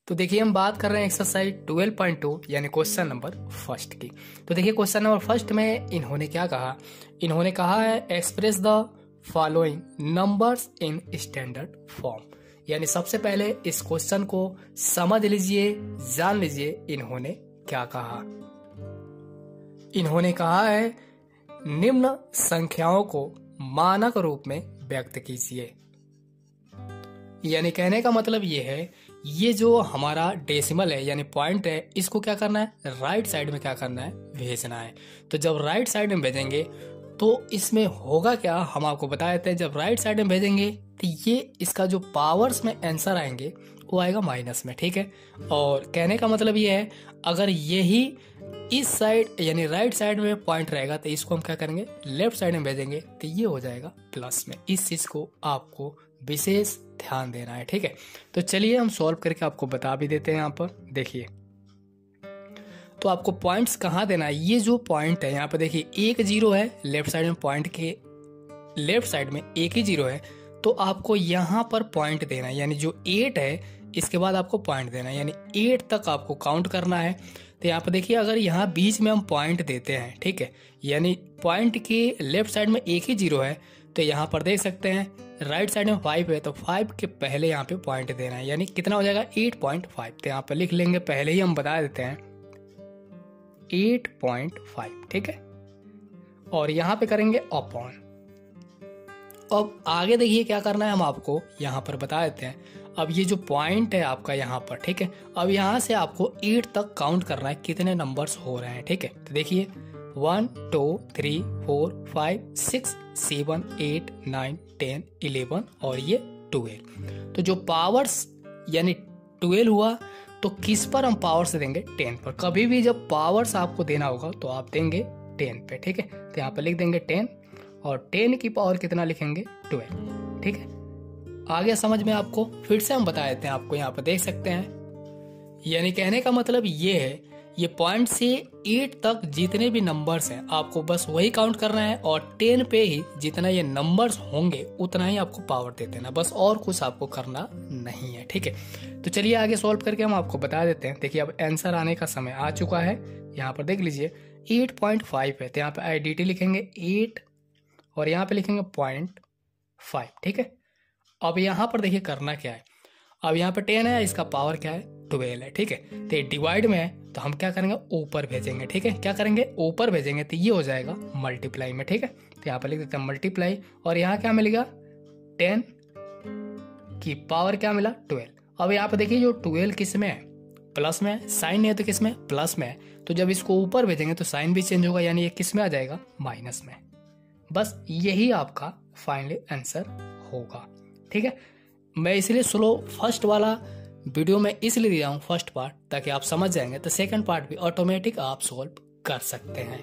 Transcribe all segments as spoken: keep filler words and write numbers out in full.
तो देखिए हम बात कर रहे हैं एक्सरसाइज ट्वेल्व पॉइंट टू यानी क्वेश्चन नंबर फर्स्ट की। तो देखिए क्वेश्चन नंबर फर्स्ट में इन्होंने क्या कहा, इन्होंने कहा है express the following numbers in standard form. यानी सबसे पहले इस क्वेश्चन को समझ लीजिए, जान लीजिए इन्होंने क्या कहा। इन्होंने कहा है निम्न संख्याओं को मानक रूप में व्यक्त कीजिए। यानी कहने का मतलब ये है, ये जो हमारा डेसिमल है यानी पॉइंट है, इसको क्या करना है, राइट साइड में क्या करना है, भेजना है। तो जब राइट साइड में भेजेंगे तो इसमें होगा क्या, हम आपको बता देते हैं। जब राइट साइड में भेजेंगे तो ये इसका जो पावर्स में आंसर आएंगे वो आएगा माइनस में, ठीक है। और कहने का मतलब ये है, अगर यही इस साइड यानी राइट साइड में पॉइंट रहेगा तो इसको हम क्या करेंगे, लेफ्ट साइड में भेजेंगे तो ये हो जाएगा प्लस में। इस चीज को आपको विशेष ध्यान देना है, ठीक है। तो चलिए हम सॉल्व करके आपको बता भी देते हैं। यहाँ पर देखिए, तो आपको पॉइंट्स कहाँ देना है, ये जो पॉइंट है यहाँ पर देखिए एक जीरो है, लेफ्ट साइड में पॉइंट के लेफ्ट साइड में एक ही जीरो है, तो आपको यहाँ पर पॉइंट देना है। यानी जो एट है इसके बाद आपको पॉइंट देना है, यानी एट तक आपको काउंट करना है। तो यहाँ पर देखिए अगर यहाँ बीच में हम पॉइंट देते हैं, ठीक है, यानी पॉइंट के लेफ्ट साइड में एक ही जीरो है, तो यहाँ पर देख सकते हैं राइट साइड में फाइव है, तो फाइव के पहले यहाँ पे पॉइंट देना है, यानी कितना हो जाएगा एट पॉइंट फाइव। तो यहाँ पर लिख लेंगे, पहले ही हम बता देते हैं एट पॉइंट फाइव, ठीक है। और यहाँ पे करेंगे अपॉन। अब आगे देखिए क्या करना है, हम आपको यहाँ पर बता देते हैं। अब ये जो पॉइंट है आपका यहाँ पर, ठीक है, अब यहाँ से आपको एट तक काउंट करना है कितने नंबर्स हो रहे हैं, ठीक है। तो देखिए one two three four five six seven eight nine ten eleven और ये ट्वेल्व। तो जो पावर्स यानी ट्वेल्व हुआ, तो किस पर हम पावर्स देंगे, टेन पर। कभी भी जब पावर्स आपको देना होगा तो आप देंगे टेन पे, ठीक है। तो यहाँ पर लिख देंगे टेन, और टेन की पावर कितना लिखेंगे, ट्वेल्व, ठीक है। आगे समझ में आपको फिर से हम बता देते हैं, आपको यहाँ पर देख सकते हैं। यानी कहने का मतलब ये है, ये पॉइंट से एट तक जितने भी नंबर्स हैं आपको बस वही काउंट करना है, और टेन पे ही जितना ये नंबर्स होंगे उतना ही आपको पावर दे देना, बस और कुछ आपको करना नहीं है, ठीक है। तो चलिए आगे सॉल्व करके हम आपको बता देते हैं। देखिए अब आंसर आने का समय आ चुका है। यहाँ पर देख लीजिए एट पॉइंट फाइव है, तो यहाँ पे आईडीटी लिखेंगे एट और यहाँ पे लिखेंगे पॉइंट फाइव, ठीक है। अब यहाँ पर देखिए करना क्या है, अब यहाँ पे टेन है, इसका पावर क्या है, ट्वेल्व है, ठीक है। तो ये डिवाइड में है, तो हम क्या करेंगे, ऊपर भेजेंगे, ठीक है। क्या करेंगे, ऊपर भेजेंगे, तो ये हो जाएगा मल्टीप्लाई में, ठीक है। तो यहाँ पर लिख देते हैं मल्टीप्लाई, और यहाँ क्या मिलेगा, टेन की पावर क्या मिला, ट्वेल्व। अब यहाँ पे देखिए जो ट्वेल्व किस में है, प्लस में है, साइन है तो किस में, प्लस में है। तो जब इसको ऊपर भेजेंगे तो साइन भी चेंज होगा, यानी ये किस में आ जाएगा, माइनस में। बस यही आपका फाइनली आंसर होगा, ठीक है। मैं इसलिए स्लो फर्स्ट वाला वीडियो में इसलिए दिया हूँ फर्स्ट पार्ट, ताकि आप समझ जाएंगे, तो सेकंड पार्ट भी ऑटोमेटिक आप सॉल्व कर सकते हैं।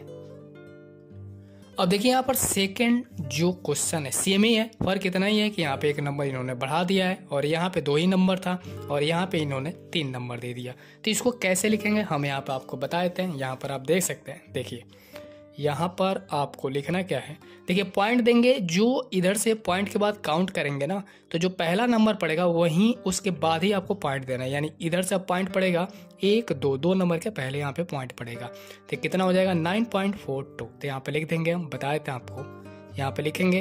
अब देखिए यहाँ पर सेकंड जो क्वेश्चन है सेम ही है, फर्क इतना ही है कि यहाँ पे एक नंबर इन्होंने बढ़ा दिया है, और यहाँ पे दो ही नंबर था, और यहाँ पे इन्होंने तीन नंबर दे दिया। तो इसको कैसे लिखेंगे हम यहाँ पे आपको बता देते हैं। यहाँ पर आप देख सकते हैं, देखिए यहाँ पर आपको लिखना क्या है, देखिए पॉइंट देंगे, जो इधर से पॉइंट के बाद काउंट करेंगे ना, तो जो पहला नंबर पड़ेगा वहीं उसके बाद ही आपको पॉइंट देना है। यानी इधर से पॉइंट पड़ेगा एक दो दो नंबर के पहले यहाँ पे पॉइंट पड़ेगा, तो कितना हो जाएगा, नाइन पॉइंट फोर टू। तो यहाँ पे लिख देंगे, हम बता देते हैं आपको, यहाँ पे लिखेंगे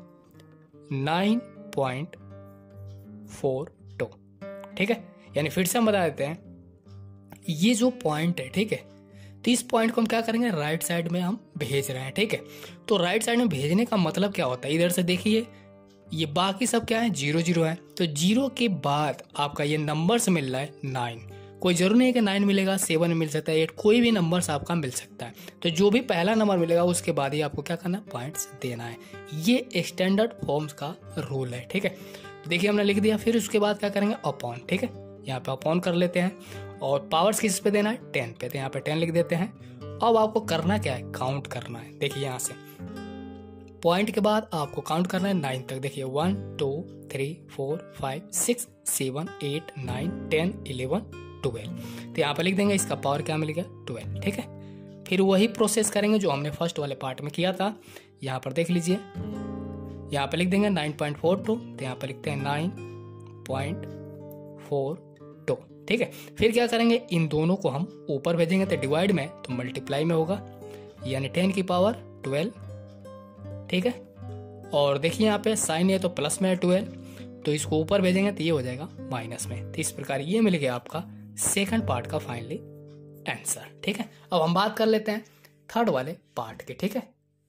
नाइन पॉइंट फोर टू, ठीक है। यानी फिर से हम बता देते हैं, ये जो पॉइंट है, ठीक है, तो इस पॉइंट को हम क्या करेंगे, राइट साइड में हम भेज रहे हैं, ठीक है। तो राइट साइड में भेजने का मतलब क्या होता है, इधर से देखिए ये बाकी सब क्या है, जीरो जीरो है, तो जीरो के बाद आपका ये नंबर्स मिल रहा है नाइन। कोई जरूरी नहीं है कि नाइन मिलेगा, सेवन मिल सकता है, एट, कोई भी नंबर्स आपका मिल सकता है। तो जो भी पहला नंबर मिलेगा उसके बाद ही आपको क्या करना है, पॉइंट्स देना है। ये स्टैंडर्ड फॉर्म्स का रूल है, ठीक है। तो देखिए हमने लिख दिया, फिर उसके बाद क्या करेंगे, अपॉन, ठीक है। यहाँ पे अपॉन कर लेते हैं, और पावर्स किस पे देना है, टेन पे, तो यहाँ पे टेन लिख देते हैं। अब आपको करना क्या है, काउंट करना है। देखिए यहाँ से पॉइंट के बाद आपको काउंट करना है नाइन तक। देखिए one two three four five six seven eight nine ten eleven twelve. तो यहाँ पे लिख देंगे, इसका पावर क्या मिलेगा, ट्वेल्व, ठीक है। फिर वही प्रोसेस करेंगे जो हमने फर्स्ट वाले पार्ट में किया था। यहाँ पर देख लीजिए, यहाँ पे लिख देंगे नाइन पॉइंट फोर टू, तो यहाँ पे लिखते हैं नाइन पॉइंट फोर टू, ठीक है। फिर क्या करेंगे, इन दोनों को हम ऊपर भेजेंगे तो डिवाइड में तो मल्टीप्लाई में होगा, यानी टेन की पावर ट्वेल्व, ठीक है। और देखिए यहाँ पे साइन है तो प्लस में है ट्वेल्व, तो इसको ऊपर भेजेंगे तो ये हो जाएगा माइनस में। तो इस प्रकार ये मिल गया आपका सेकंड पार्ट का फाइनली आंसर, ठीक है। अब हम बात कर लेते हैं थर्ड वाले पार्ट के, ठीक है।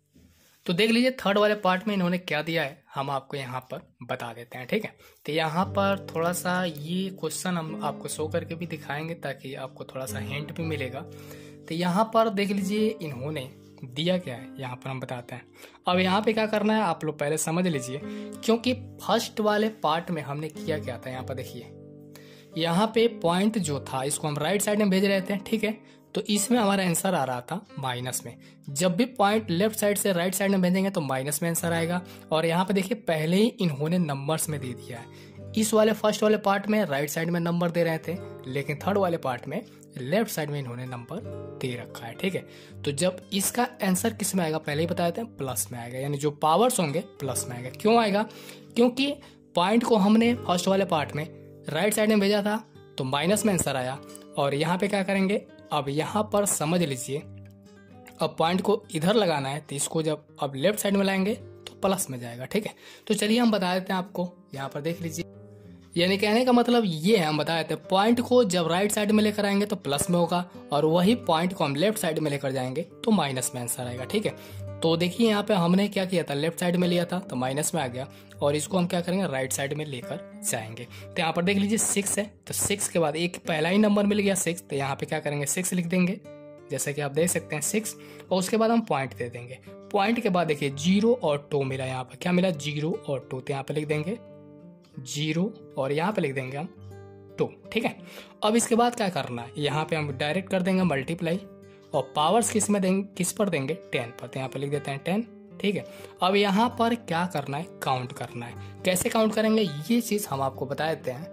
तो देख लीजिए थर्ड वाले पार्ट में इन्होंने क्या दिया है, हम आपको यहाँ पर बता देते हैं, ठीक है। तो यहाँ पर थोड़ा सा ये क्वेश्चन हम आपको शो करके भी दिखाएंगे ताकि आपको थोड़ा सा हिंट भी मिलेगा। तो यहाँ पर देख लीजिए इन्होंने दिया क्या है, यहाँ पर हम बताते हैं। अब यहाँ पे क्या करना है आप लोग पहले समझ लीजिए, क्योंकि फर्स्ट वाले पार्ट में हमने किया क्या था, यहाँ पर देखिए यहाँ पे पॉइंट जो था इसको हम राइट साइड में भेज रहे थे, ठीक है। तो इसमें हमारा आंसर आ रहा था माइनस में। जब भी पॉइंट लेफ्ट साइड से राइट साइड में भेजेंगे तो माइनस में आंसर आएगा। और यहाँ पे देखिए पहले ही इन्होंने नंबर्स में दे दिया है। इस वाले फर्स्ट वाले पार्ट में राइट साइड में नंबर दे रहे थे, लेकिन थर्ड वाले पार्ट में लेफ्ट साइड में इन्होंने नंबर दे रखा है, ठीक है। तो जब इसका आंसर किस में आएगा पहले ही बताए थे, प्लस में आएगा, यानी जो पावर्स होंगे प्लस में आएगा। क्यों आएगा, क्योंकि पॉइंट को हमने फर्स्ट वाले पार्ट में राइट साइड में भेजा था तो माइनस में आंसर आया। और यहाँ पे क्या करेंगे, अब यहाँ पर समझ लीजिए अब पॉइंट को इधर लगाना है तो इसको जब अब लेफ्ट साइड में लाएंगे तो प्लस में जाएगा, ठीक है। तो चलिए हम बता देते हैं आपको, यहाँ पर देख लीजिए, यानी कहने का मतलब ये है, हम बता देते हैं पॉइंट को जब राइट साइड में लेकर आएंगे तो प्लस में होगा, और वही पॉइंट को हम लेफ्ट साइड में लेकर जाएंगे तो माइनस में आंसर आएगा, ठीक है। तो देखिए यहाँ पे हमने क्या किया था, लेफ्ट साइड में लिया था तो माइनस में आ गया, और इसको हम क्या करेंगे राइट साइड में लेकर जाएंगे। तो यहाँ पर देख लीजिए सिक्स है, तो सिक्स के बाद एक पहला ही नंबर मिल गया सिक्स, तो यहाँ पे क्या करेंगे सिक्स लिख देंगे, जैसे कि आप देख सकते हैं सिक्स, और उसके बाद हम पॉइंट दे देंगे। पॉइंट के बाद देखिए जीरो और टू मिला, यहाँ पर क्या मिला जीरो और टू, तो यहाँ पे लिख देंगे जीरो और यहाँ पे लिख देंगे हम टू, ठीक है। अब इसके बाद क्या करना है, यहाँ पे हम डायरेक्ट कर देंगे मल्टीप्लाई, और पावर्स किस में देंगे, किस पर देंगे टेन पर, तो यहाँ पे लिख देते हैं टेन, ठीक है। अब यहाँ पर क्या करना है, काउंट करना है। कैसे काउंट करेंगे ये चीज हम आपको बता देते हैं।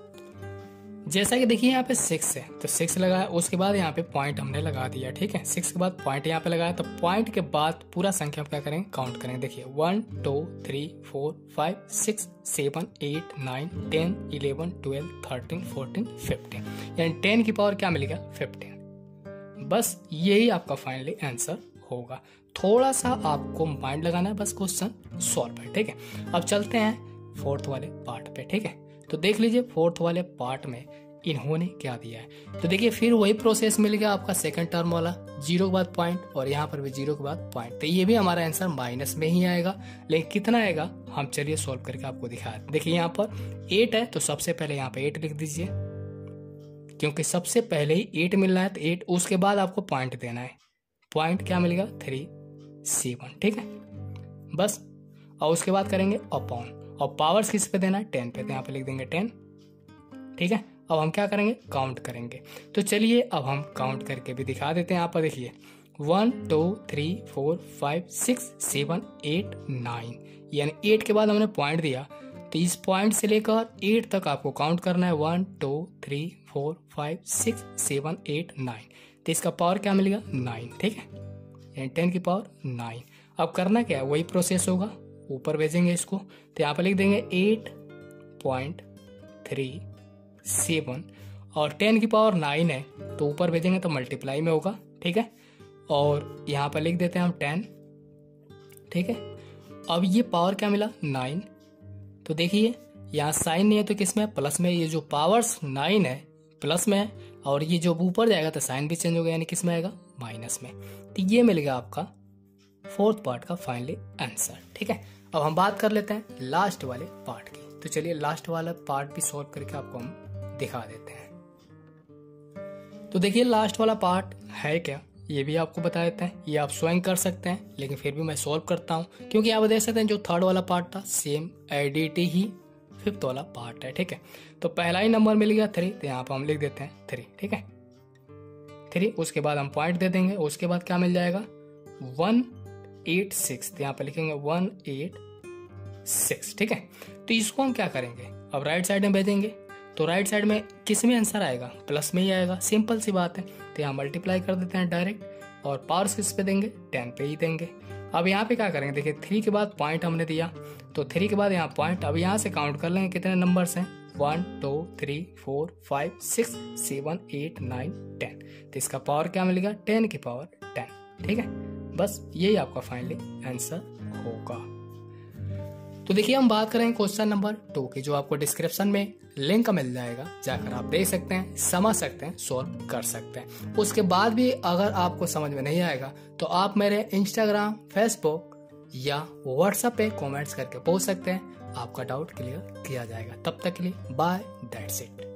जैसा कि देखिए यहाँ पे सिक्स है तो सिक्स लगाया, उसके बाद यहाँ पे पॉइंट हमने लगा दिया, ठीक है। सिक्स के बाद पॉइंट यहाँ पे लगाया, तो पॉइंट के बाद पूरा संख्या हम क्या करेंगे काउंट करेंगे। देखिए one two three four five six seven eight nine ten eleven twelve thirteen fourteen fifteen, यानी टेन की पावर क्या मिलेगा फिफ्टीन। बस यही आपका फाइनली आंसर होगा। थोड़ा सा आपको माइंड लगाना है, बस क्वेश्चन सॉल्व है, ठीक है। अब चलते हैं फोर्थ वाले पार्ट पे, ठीक है। तो देख लीजिए फोर्थ वाले पार्ट में इन्होंने क्या दिया है। तो देखिए फिर वही प्रोसेस मिल गया आपका सेकंड टर्म वाला, जीरो के बाद पॉइंट, और यहाँ पर भी जीरो के बाद पॉइंट, तो ये भी हमारा आंसर माइनस में ही आएगा। लेकिन कितना आएगा हम चलिए सॉल्व करके आपको दिखाएं। देखिए यहाँ पर एट है तो सबसे पहले यहाँ पे एट लिख दीजिए, क्योंकि सबसे पहले ही एट मिल रहा है तो एट, उसके बाद आपको पॉइंट देना है। पॉइंट क्या मिलेगा थ्री सेवन, ठीक है बस। और उसके बाद करेंगे अपॉन, और पावर्स किस पे देना है टेन पे, तो यहाँ पे लिख देंगे टेन, ठीक है। अब हम क्या करेंगे काउंट करेंगे। तो चलिए अब हम काउंट करके भी दिखा देते हैं। यहाँ पर देखिए one two three four five six seven eight nine, यानी एट के बाद हमने पॉइंट दिया, तो इस पॉइंट से लेकर एट तक आपको काउंट करना है, one two three four five six seven eight nine, तो इसका पावर क्या मिलेगा नाइन, ठीक है, यानी टेन की पावर नाइन। अब करना क्या है, वही प्रोसेस होगा, ऊपर भेजेंगे इसको, तो यहाँ पर लिख देंगे एट पॉइंट थ्री सेवन, और टेन की पावर नाइन है तो ऊपर भेजेंगे तो मल्टीप्लाई में होगा, ठीक है। और यहाँ पर लिख देते हैं हम टेन, ठीक है। अब ये पावर क्या मिला नाइन, तो देखिए यहाँ साइन नहीं है तो किस में प्लस में, ये जो पावर्स नाइन है प्लस में है, और ये जो ऊपर जाएगा तो साइन भी चेंज हो गया, यानी किस में आएगा माइनस में। तो ये मिलेगा आपका फोर्थ पार्ट का फाइनली आंसर, ठीक है। अब हम बात कर लेते हैं लास्ट वाले पार्ट की। तो चलिए लास्ट वाला पार्ट भी सॉल्व करके आपको हम दिखा देते हैं। तो देखिए लास्ट वाला पार्ट है क्या, ये भी आपको बता देते हैं। ये आप स्वयं कर सकते हैं, लेकिन फिर भी मैं सॉल्व करता हूँ, क्योंकि आप देख सकते हैं जो थर्ड वाला पार्ट था सेम एडिटी ही फिफ्थ वाला पार्ट है, ठीक है। तो पहला ही नंबर मिल गया थ्री, तो यहाँ पर हम लिख देते हैं थ्री, ठीक है थ्री। उसके बाद हम पॉइंट दे देंगे, उसके बाद क्या मिल जाएगा वन एट सिक्स, तो यहाँ पे लिखेंगे वन एट सिक्स, ठीक है। तो इसको हम क्या करेंगे, अब राइट साइड में भेजेंगे, तो राइट साइड में किस में आंसर आएगा प्लस में ही आएगा, सिंपल सी बात है। तो यहाँ मल्टीप्लाई कर देते हैं डायरेक्ट, और पावर्स किस पे देंगे टेन पे ही देंगे। अब यहाँ पे क्या करेंगे, देखिए थ्री के बाद पॉइंट हमने दिया, तो थ्री के बाद यहाँ पॉइंट, अब यहाँ से काउंट कर लेंगे कितने नंबर्स हैं, one two three four five six seven eight nine ten. तो इसका पावर क्या मिलेगा, टेन की पावर टेन। ठीक है, बस यही आपका फाइनली आंसर होगा। तो देखिए हम बात करें क्वेश्चन नंबर टू की, जो आपको डिस्क्रिप्शन में लिंक मिल जाएगा, जाकर आप देख सकते हैं, समझ सकते हैं, सॉल्व कर सकते हैं। उसके बाद भी अगर आपको समझ में नहीं आएगा तो आप मेरे इंस्टाग्राम, फेसबुक या व्हाट्सएप पे कमेंट्स करके पूछ सकते हैं, आपका डाउट क्लियर किया जाएगा। तब तक के लिए बाय, दैट्स इट।